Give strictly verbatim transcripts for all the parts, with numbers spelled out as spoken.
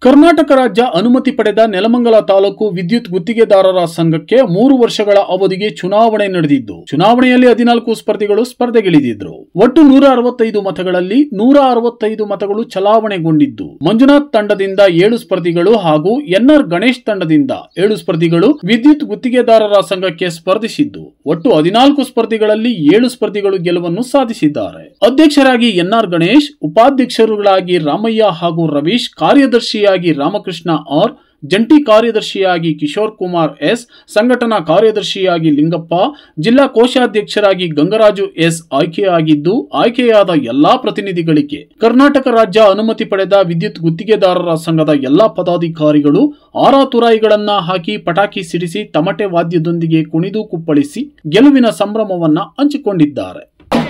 ಕರ್ನಾಟಕ ರಾಜ್ಯ ಅನುಮತಿ ಪಡೆದ ನೆಲಮಂಗಲ ತಾಲೂಕು ವಿದ್ಯುತ್ ಗುತ್ತಿಗೆದಾರರ ಸಂಘಕ್ಕೆ ಮೂರು ವರ್ಷಗಳ ಅವಧಿಗೆ ಚುನಾವಣೆ ನಡೆದಿದ್ದು, ಚುನಾವಣೆಯಲ್ಲಿ ಹದಿನಾಲ್ಕು ಸ್ಪರ್ಧಿಗಳು ಸ್ಪರ್ಧೆಗಿಳಿದಿದ್ರು. ಒಟ್ಟು ನೂರ ಅರವತ್ತೈದು ಮತಗಳಲ್ಲಿ ನೂರ ಅರವತ್ತೈದು ಮತಗಳು ಚಲಾವಣೆಗೊಂಡಿದ್ದು, ಮಂಜುನಾಥ್ ತಂಡದಿಂದ ಏಳು ಸ್ಪರ್ಧಿಗಳು ಹಾಗೂ ಎನ್ಆರ್ ಗಣೇಶ್ ತಂಡದಿಂದ ಏಳು ಸ್ಪರ್ಧಿಗಳು ವಿದ್ಯುತ್ ಗುತ್ತಿಗೆದಾರರ ಸಂಘಕ್ಕೆ ಸ್ಪರ್ಧಿಸಿದ್ದು, ಒಟ್ಟು ಹದಿನಾಲ್ಕು ಸ್ಪರ್ಧಿಗಳಲ್ಲಿ ಏಳು ಸ್ಪರ್ಧಿಗಳು ಗೆಲುವನ್ನು ಸಾಧಿಸಿದ್ದಾರೆ. ಅಧ್ಯಕ್ಷರಾಗಿ ಎನ್ಆರ್ ಗಣೇಶ್, ಉಪಾಧ್ಯಕ್ಷರುಗಳಾಗಿ ರಾಮಯ್ಯ ಹಾಗೂ ರವೀಶ್, ಕಾರ್ಯದರ್ಶಿಯಾಗಿ ರಾಮಕೃಷ್ಣ ಆರ್, ಜಂಟಿ ಕಾರ್ಯದರ್ಶಿಯಾಗಿ ಕಿಶೋರ್ ಕುಮಾರ್ ಎಸ್, ಸಂಘಟನಾ ಕಾರ್ಯದರ್ಶಿಯಾಗಿ ಲಿಂಗಪ್ಪ, ಜಿಲ್ಲಾ ಕೋಶಾಧ್ಯಕ್ಷರಾಗಿ ಗಂಗರಾಜು ಎಸ್ ಆಯ್ಕೆಯಾಗಿದ್ದು, ಆಯ್ಕೆಯಾದ ಎಲ್ಲಾ ಪ್ರತಿನಿಧಿಗಳಿಗೆ ಕರ್ನಾಟಕ ರಾಜ್ಯ ಅನುಮತಿ ಪಡೆದ ವಿದ್ಯುತ್ ಗುತ್ತಿಗೆದಾರರ ಸಂಘದ ಎಲ್ಲಾ ಪದಾಧಿಕಾರಿಗಳು ಆರಾ ತುರಾಯಿಗಳನ್ನ ಹಾಕಿ ಪಟಾಕಿ ಸಿಡಿಸಿ ತಮಟೆ ವಾದ್ಯದೊಂದಿಗೆ ಕುಣಿದು ಕುಪ್ಪಳಿಸಿ ಗೆಲುವಿನ ಸಂಭ್ರಮವನ್ನ ಹಂಚಿಕೊಂಡಿದ್ದಾರೆ.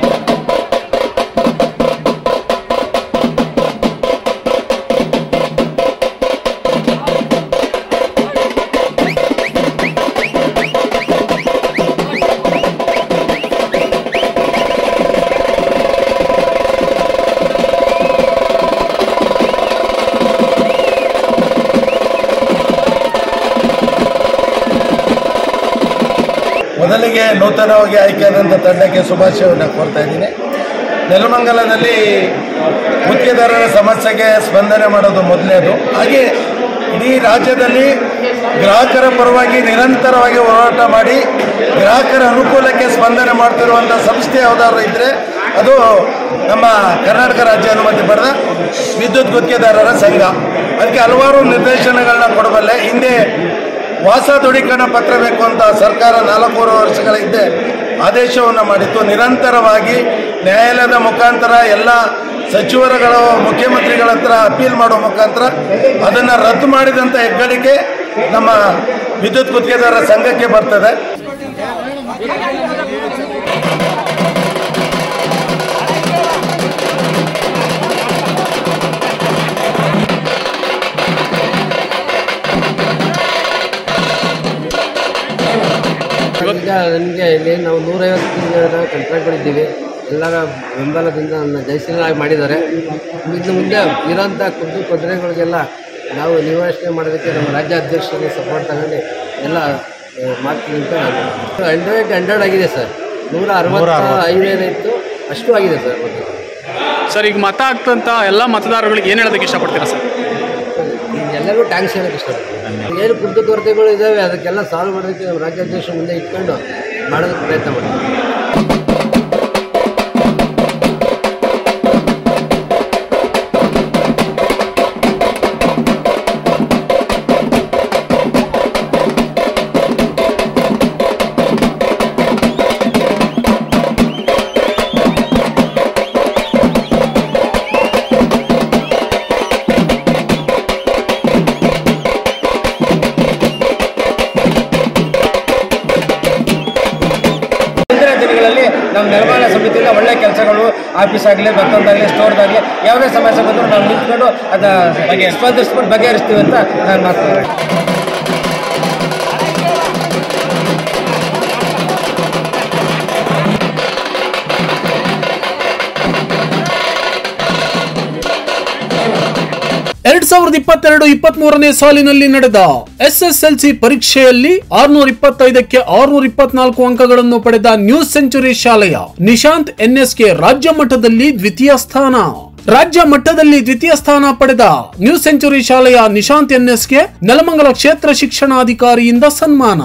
ಮೊದಲಿಗೆ ನೂತನವಾಗಿ ಆಯ್ಕೆಯಾದಂಥ ತಂಡಕ್ಕೆ ಶುಭಾಶಯವನ್ನು ಕೋರ್ತಾ ಇದ್ದೀನಿ. ನೆಲಮಂಗಲದಲ್ಲಿ ಗುತ್ತಿಗೆದಾರರ ಸಮಸ್ಯೆಗೆ ಸ್ಪಂದನೆ ಮಾಡೋದು ಮೊದಲನೇದು. ಹಾಗೆ ಇಡೀ ರಾಜ್ಯದಲ್ಲಿ ಗ್ರಾಹಕರ ಪರವಾಗಿ ನಿರಂತರವಾಗಿ ಹೋರಾಟ ಮಾಡಿ ಗ್ರಾಹಕರ ಅನುಕೂಲಕ್ಕೆ ಸ್ಪಂದನೆ ಮಾಡ್ತಿರುವಂಥ ಸಂಸ್ಥೆ ಯಾವುದಾದ್ರು ಇದ್ದರೆ ಅದು ನಮ್ಮ ಕರ್ನಾಟಕ ರಾಜ್ಯ ಅನುಮತಿ ಪಡೆದ ವಿದ್ಯುತ್ ಗುತ್ತಿಗೆದಾರರ ಸಂಘ. ಅದಕ್ಕೆ ಹಲವಾರು ನಿರ್ದೇಶನಗಳನ್ನ ಕೊಡಬಲ್ಲೆ. ಹಿಂದೆ ವಾಸ ದೃಢೀಕರಣ ಪತ್ರ ಬೇಕು ಅಂತ ಸರ್ಕಾರ ನಾಲ್ಕೂವರೆ ವರ್ಷಗಳ ಹಿಂದೆ ಆದೇಶವನ್ನು ಮಾಡಿತ್ತು. ನಿರಂತರವಾಗಿ ನ್ಯಾಯಾಲಯದ ಮುಖಾಂತರ ಎಲ್ಲ ಸಚಿವರುಗಳು ಮುಖ್ಯಮಂತ್ರಿಗಳ ಹತ್ರ ಅಪೀಲ್ ಮಾಡುವ ಮುಖಾಂತರ ಅದನ್ನು ರದ್ದು ಮಾಡಿದಂಥ ಹೆಗ್ಗಳಿಕೆ ನಮ್ಮ ವಿದ್ಯುತ್ ಗುತ್ತಿಗೆದಾರರ ಸಂಘಕ್ಕೆ ಬರ್ತದೆ. ಈಗ ನನಗೆ ಇಲ್ಲಿ ನಾವು ನೂರೈವತ್ತು ಜನ ಕಂಟ್ರಾಕ್ಟ್ಗಳಿದ್ದೀವಿ. ಎಲ್ಲರ ಬೆಂಬಲದಿಂದ ನನ್ನ ಜಯಶೀಲನಾಗಿ ಮಾಡಿದ್ದಾರೆ. ಇನ್ನು ಮುಂದೆ ಇರೋಂಥ ಕುಂದು ತೊಂದರೆಗಳಿಗೆಲ್ಲ ನಾವು ನಿವಾರಣೆ ಮಾಡೋದಕ್ಕೆ ನಮ್ಮ ರಾಜ್ಯ ಅಧ್ಯಕ್ಷರಿಗೆ ಸಪೋರ್ಟ್ ತಗೊಂಡು ಎಲ್ಲ ಮಾಡ್ತೀನಿ ಅಂತ ಹಂಡ್ರೆಡ್ ಹಂಡ್ರೆಡ್ ಆಗಿದೆ ಸರ್. ನೂರ ಅರವತ್ತ ಐದೈದು ಇತ್ತು, ಅಷ್ಟು ಆಗಿದೆ ಸರ್. ಸರ್, ಈಗ ಮತ ಆಗ್ತಂತ ಎಲ್ಲ ಮತದಾರಗಳಿಗೆ ಏನು ಹೇಳೋದಕ್ಕೆ ಇಷ್ಟಪಡ್ತೀರಾ ಸರ್? ಎಲ್ಲರಿಗೂ ಟ್ಯಾಂಕ್ಸ್ ಹೇಳೋಕ್ಕೆ ಇಷ್ಟಪಡ್ತೀನಿ. ಏನು ಕುಂದು ಕೊರತೆಗಳು ಇದ್ದಾವೆ ಅದಕ್ಕೆಲ್ಲ ಸಾಲ್ವ್ ಮಾಡೋದಕ್ಕೆ ನಮ್ಮ ರಾಜ್ಯಾಧ್ಯಕ್ಷ ಮುಂದೆ ಇಟ್ಕೊಂಡು ಮಾಡೋದಕ್ಕೆ ಪ್ರಯತ್ನ ಮಾಡ್ತೀವಿ. ನಮ್ಮ ನಿರ್ಮಾಣ ಸಮಿತಿಯಿಂದ ಒಳ್ಳೆ ಕೆಲಸಗಳು, ಆಫೀಸ್ ಆಗಲಿ, ಮತ್ತೊಂದಾಗಲಿ, ಸ್ಟೋರ್ದಾಗಲಿ ಯಾವುದೇ ಸಮಸ್ಯೆ ಬಂದರೂ ನಾವು ನಿಂತ್ಕೊಂಡು ಅದನ್ನ ಸ್ಪಂದಿಸ್ಕೊಂಡು ಬಗೆಹರಿಸ್ತೀವಿ ಅಂತ ನಾನು ಮಾತಾಡ್ತೀನಿ. ಎರಡ್ ಸಾವಿರದ ಇಪ್ಪತ್ತೆರಡು ಇಪ್ಪತ್ತ್ ಮೂರನೇ ಸಾಲಿನಲ್ಲಿ ನಡೆದ ಎಸ್ ಎಸ್ ಎಲ್ ಸಿ ಪರೀಕ್ಷೆಯಲ್ಲಿ ಆರ್ನೂರ ಇಪ್ಪತ್ತೈದಕ್ಕೆ ಆರ್ನೂರ ಇಪ್ಪತ್ನಾಲ್ಕು ಅಂಕಗಳನ್ನು ಪಡೆದ ನ್ಯೂ ಸೆಂಚುರಿ ಶಾಲೆಯ ನಿಶಾಂತ್ ಎನ್ಎಸ್ಗೆ ರಾಜ್ಯ ಮಟ್ಟದಲ್ಲಿ ದ್ವಿತೀಯ ಸ್ಥಾನ. ರಾಜ್ಯ ಮಟ್ಟದಲ್ಲಿ ದ್ವಿತೀಯ ಸ್ಥಾನ ಪಡೆದ ನ್ಯೂ ಸೆಂಚುರಿ ಶಾಲೆಯ ನಿಶಾಂತ್ ಎನ್ಎಸ್ಗೆ ನೆಲಮಂಗಲ ಕ್ಷೇತ್ರ ಶಿಕ್ಷಣಾಧಿಕಾರಿಯಿಂದ ಸನ್ಮಾನ.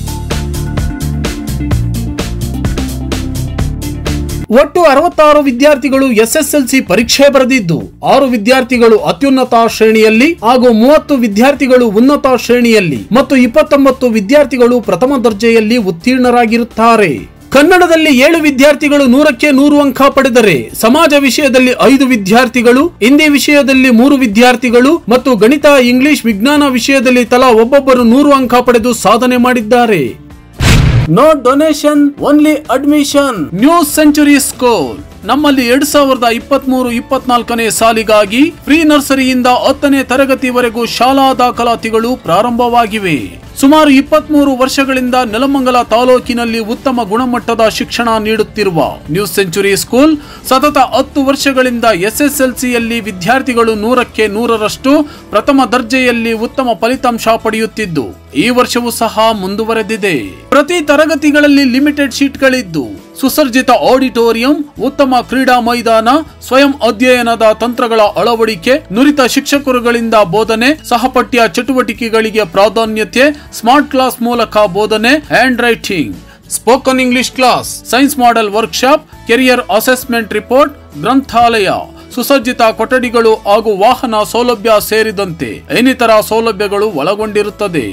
ಒಟ್ಟು ಅರವತ್ತಾರು ವಿದ್ಯಾರ್ಥಿಗಳು ಎಸ್ಎಸ್ಎಲ್ಸಿ ಪರೀಕ್ಷೆ ಬರೆದಿದ್ದು, ಆರು ವಿದ್ಯಾರ್ಥಿಗಳು ಅತ್ಯುನ್ನತ ಶ್ರೇಣಿಯಲ್ಲಿ ಹಾಗೂ ಮೂವತ್ತು ವಿದ್ಯಾರ್ಥಿಗಳು ಉನ್ನತ ಶ್ರೇಣಿಯಲ್ಲಿ ಮತ್ತು ಇಪ್ಪತ್ತೊಂಬತ್ತು ವಿದ್ಯಾರ್ಥಿಗಳು ಪ್ರಥಮ ದರ್ಜೆಯಲ್ಲಿ ಉತ್ತೀರ್ಣರಾಗಿರುತ್ತಾರೆ. ಕನ್ನಡದಲ್ಲಿ ಏಳು ವಿದ್ಯಾರ್ಥಿಗಳು ನೂರಕ್ಕೆ ನೂರು ಅಂಕ ಪಡೆದರೆ, ಸಮಾಜ ವಿಷಯದಲ್ಲಿ ಐದು ವಿದ್ಯಾರ್ಥಿಗಳು, ಹಿಂದಿ ವಿಷಯದಲ್ಲಿ ಮೂರು ವಿದ್ಯಾರ್ಥಿಗಳು ಮತ್ತು ಗಣಿತ, ಇಂಗ್ಲಿಷ್, ವಿಜ್ಞಾನ ವಿಷಯದಲ್ಲಿ ತಲಾ ಒಬ್ಬೊಬ್ಬರು ನೂರು ಅಂಕ ಪಡೆದು ಸಾಧನೆ ಮಾಡಿದ್ದಾರೆ. No donation, only admission. New century school ನಮ್ಮಲ್ಲಿ ಎರಡ್ ಸಾವಿರದ ಇಪ್ಪತ್ತ್ ಮೂರು ಇಪ್ಪತ್ನಾಲ್ಕನೇ ಸಾಲಿಗಾಗಿ ಪ್ರೀ ನರ್ಸರಿಯಿಂದ ಹತ್ತನೇ ತರಗತಿವರೆಗೂ ಶಾಲಾ ದಾಖಲಾತಿಗಳು ಪ್ರಾರಂಭವಾಗಿವೆ. ಸುಮಾರು ಇಪ್ಪತ್ಮೂರು ವರ್ಷಗಳಿಂದ ನೆಲಮಂಗಲ ತಾಲೂಕಿನಲ್ಲಿ ಉತ್ತಮ ಗುಣಮಟ್ಟದ ಶಿಕ್ಷಣ ನೀಡುತ್ತಿರುವ ನ್ಯೂ ಸೆಂಚುರಿ ಸ್ಕೂಲ್ ಸತತ ಹತ್ತು ವರ್ಷಗಳಿಂದ ಎಸ್ಎಸ್ಎಲ್ಸಿಯಲ್ಲಿ ವಿದ್ಯಾರ್ಥಿಗಳು ನೂರಕ್ಕೆ ನೂರರಷ್ಟು ಪ್ರಥಮ ದರ್ಜೆಯಲ್ಲಿ ಉತ್ತಮ ಫಲಿತಾಂಶ ಪಡೆಯುತ್ತಿದ್ದು ಈ ವರ್ಷವೂ ಸಹ ಮುಂದುವರೆದಿದೆ. ಪ್ರತಿ ತರಗತಿಗಳಲ್ಲಿ ಲಿಮಿಟೆಡ್ ಶೀಟ್ಗಳಿದ್ದು ಸುಸರ್ಜಿತ ಆಡಿಟೋರಿಯಂ, ಉತ್ತಮ ಕ್ರೀಡಾ ಮೈದಾನ, ಸ್ವಯಂ ಅಧ್ಯಯನದ ತಂತ್ರಗಳ ಅಳವಡಿಕೆ, ನುರಿತ ಶಿಕ್ಷಕರುಗಳಿಂದ ಬೋಧನೆ, ಸಹಪಠ್ಯ ಚಟುವಟಿಕೆಗಳಿಗೆ ಪ್ರಾಧಾನ್ಯತೆ, ಸ್ಮಾರ್ಟ್ ಕ್ಲಾಸ್ ಮೂಲಕ ಬೋಧನೆ, handwriting, spoken English class, science model workshop, career assessment report, ಗ್ರಂಥಾಲಯ, ಸುಸಜ್ಜಿತ ಕೊಠಡಿಗಳು ಹಾಗೂ ವಾಹನ ಸೌಲಭ್ಯ ಸೇರಿದಂತೆ ಇನ್ನಿತರ ಸೌಲಭ್ಯಗಳು ಒಳಗೊಂಡಿರುತ್ತದೆ.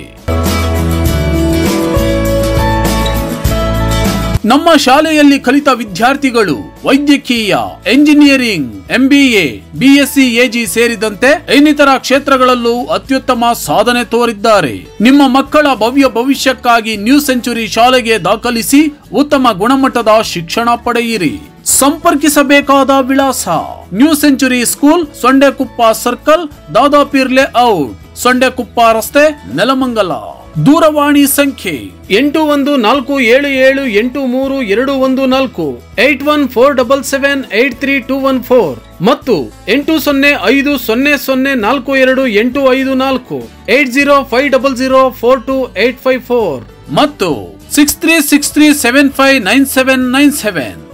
ನಮ್ಮ ಶಾಲೆಯಲ್ಲಿ ಕಲಿತ ವಿದ್ಯಾರ್ಥಿಗಳು ವೈದ್ಯಕೀಯ, ಎಂಜಿನಿಯರಿಂಗ್, ಎಂಬಿಎ, ಬಿಎಸ್ಸಿ ಎಜಿ ಸೇರಿದಂತೆ ಇನ್ನಿತರ ಕ್ಷೇತ್ರಗಳಲ್ಲೂ ಅತ್ಯುತ್ತಮ ಸಾಧನೆ ತೋರಿದ್ದಾರೆ. ನಿಮ್ಮ ಮಕ್ಕಳ ಭವ್ಯ ಭವಿಷ್ಯಕ್ಕಾಗಿ ನ್ಯೂ ಸೆಂಚುರಿ ಶಾಲೆಗೆ ದಾಖಲಿಸಿ ಉತ್ತಮ ಗುಣಮಟ್ಟದ ಶಿಕ್ಷಣ ಪಡೆಯಿರಿ. ಸಂಪರ್ಕಿಸಬೇಕಾದ ವಿಳಾಸ: new century school, Sondekoppa circle, Dadapeer layout, Sondekoppa ರಸ್ತೆ, ನೆಲಮಂಗಲ. ದೂರವಾಣಿ ಸಂಖ್ಯೆ ಎಂಟು ಒಂದು ನಾಲ್ಕು ಏಳು ಏಳು ಎಂಟು ಮೂರು ಎರಡು ಒಂದು ನಾಲ್ಕು, eight one four double seven eight three two one four ಮತ್ತು ಎಂಟು ಸೊನ್ನೆ ಐದು ಸೊನ್ನೆ ಸೊನ್ನೆ ನಾಲ್ಕು ಎರಡು ಎಂಟು ಐದು ನಾಲ್ಕು, eight zero five double zero four two eight five four ಮತ್ತು six three six three seven five nine seven nine seven.